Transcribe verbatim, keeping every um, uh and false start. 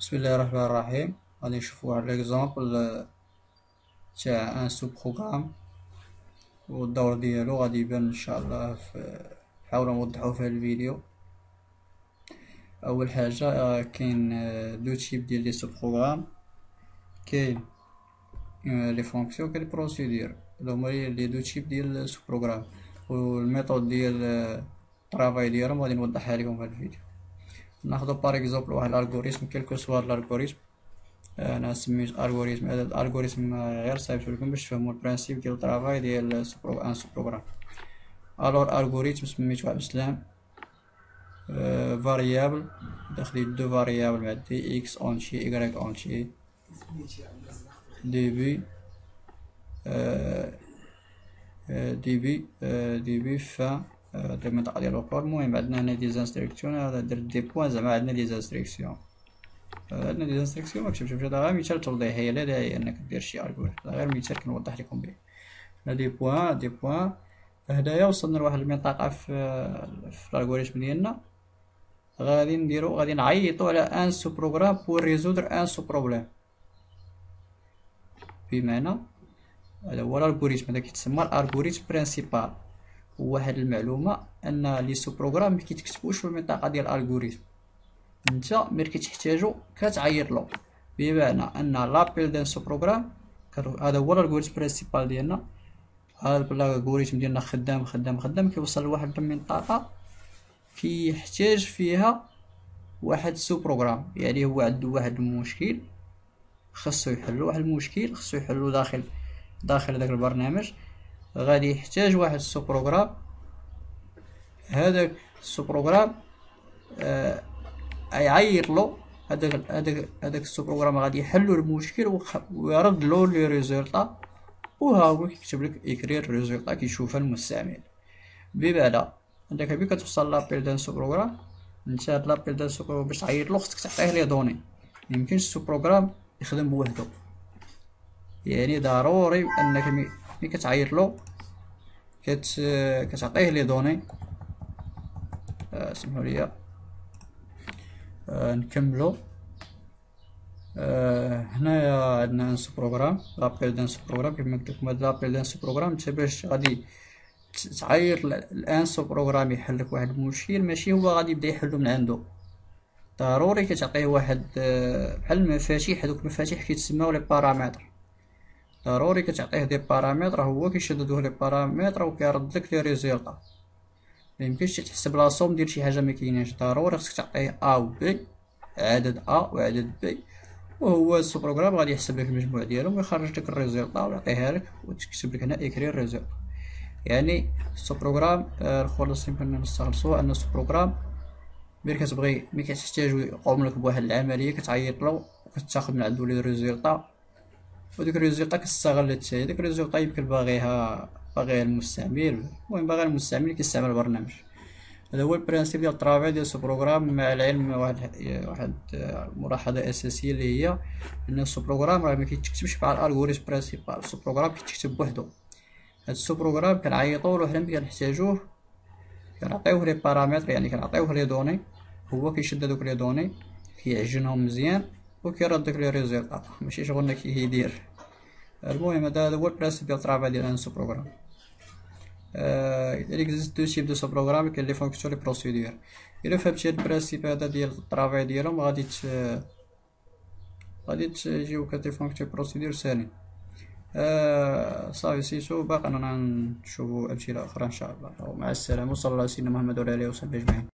بسم الله الرحمن الرحيم. غادي نشوفو واحد ليكزامبل تاع ان سو بروغرام والدور ديالو غادي يبان ان شاء الله. في نحاولو نوضحوه في هاد الفيديو. اول حاجه كاين دو تيب ديال لي سو بروغرام، كاين لي فونكسيون كاين لي بروسيدور. هادو هما لي دو تيب ديال سو بروغرام، والميثود ديال الطرافاي ديالهم غادي نوضحها لكم في هاد الفيديو. ناخدو باغ اكزومبل واحد الالغوريثم كيلكو سوا الالغوريثم. انا سميت الغوريثم. هذا الالغوريثم غير صايبت لكم باش تفهموا البرانسيب ديال الطرافاي ديال ان سو بروغرام. الور الغوريثم سميتو عبد السلام فاريابل داخل دو فاريابل مع دي اكس اونتي ايغريك اونتي ديبي دي بي دي بي فان ديال المنطقه ديال الوقور. المهم عندنا هنا دي زانستركسيون، هذا درت دي بوان زعما عندنا دي زانستركسيون. عندنا دي زانستركسيون مكتبش بشي، هذا غير مثال توضيحي، لا داعي انك دير شي الغوريثم، غير مثال كنوضح لكم به. هنا دي بوان دي بوان. هنايا وصلنا لواحد المنطقه في في الالغوريثم ديالنا، غادي نديرو غادي نعيطو على ان سو بروغرام بور ريزودر ان سو بروبليم. بمعنى هذا هو الالغوريثم، هذا كيتسمى الالغوريثم برينسيبال. وواحد المعلومه ان لي سو بروغرام ما كيتكتبوش في المنطقه ديال الالغوريثم، انت ملي كتحتاجو كتعيط له. بمعنى ان لابيل دان سو بروغرام هذا هو الالغوريثم برينسيبال ديالنا. هذا الالغوريثم ديالنا خدام خدام خدام كيوصل لواحد المنطقه كيحتاج فيها واحد سو بروغرام، يعني هو عنده واحد المشكل خاصو يحلو، واحد المشكل خاصو يحلو داخل داخل هذاك البرنامج، غادي يحتاج واحد السو بروغرام. هذاك السو بروغرام آه يعيط له هذاك هذاك هذاك السو بروغرام غادي يحلو المشكل ويرد له لي ريزولطا، وها هو كيكتب لك اكري الريزولطا كيشوفها المستعمل. بمعنى عندك ملي كتوصل لابيل دان سو بروغرام، انت هاد لابيل دان سو بروغرام باش تعيط له خصك تعطيه لي دوني، ميمكنش السو بروغرام يخدم بوحدو، يعني ضروري انك ملي كتعيط له كت كتعطيه لي دوني. آه سمحوا لي آه نكملو. آه هنايا عندنا ان سو بروغرام لابيل دان سو بروغرام. كيما قلت لكم هاد لابيل دان سو بروغرام انت باش غادي تعيط الان سو بروغرام يحل لك واحد المشكل، ماشي هو غادي يبدا يحلو من عنده، ضروري كتعطيه واحد بحال المفاتيح. هادوك المفاتيح كيتسماو لي بارامتر، ضروري كتعطيه دي بارامتر، هو كيشددوه لي بارامتر وكيرد لك لي ريزولطا. ميمكنش تحسب لا صوم ديال شي حاجه مكايناش، ضروري خصك تعطيه ا و بي، عدد ا وعدد بي، وهو السو بروغرام غادي يحسب لك المجموع ديالهم ويخرج لك الريزولطا ويعطيها لك وتكتب لك هنا اكري الريزولطا. يعني السو بروغرام الخلاصه يمكن نستخلصوها ان السو بروغرام ملي كتبغي ملي كتحتاجو يقوم لك بواحد العمليه كتعيط له وكتاخد من عنده لي ريزولطا، وديك الريزولطا كتستغل حتى هي. ديك الريزولطا يمكن باغيها باغيها المستعمل، المهم باغي المستعمل اللي كيستعمل البرنامج. هذا هو البرانسيب ديال الطرافاي ديال سو بروغرام. مع العلم واحد واحد ملاحظه اساسيه اللي هي ان السو بروغرام راه ما كيتكتبش مع الالغوريثم برينسيبال، السو بروغرام كيتكتب بوحدو. هاد السو بروغرام كنعيطوا له حنا ملي كنحتاجوه، كنعطيوه لي بارامتر، يعني كنعطيوه لي دوني، هو كيشد هادوك لي دوني كيعجنهم مزيان وكيرد داك لي ريزولطا، ماشي شغلنا كيدير. المهم هذا هو البرانسيب ديال الطرافاي ديال ان سو بروغرام. il existe deux types de sous programmes كاين لي فونكسيون لي بروسيدور. الا فهمتي هاد البرانسيب هذا ديال الطرافاي ديالهم غادي ت غادي تجيو كدي فونكسيون بروسيدور ساهلين. آه صافي سيتو، باقي انا نشوفو امثله اخرى ان شاء الله. مع السلامه، وصلى الله على سيدنا محمد وعلى اله وصحبه اجمعين.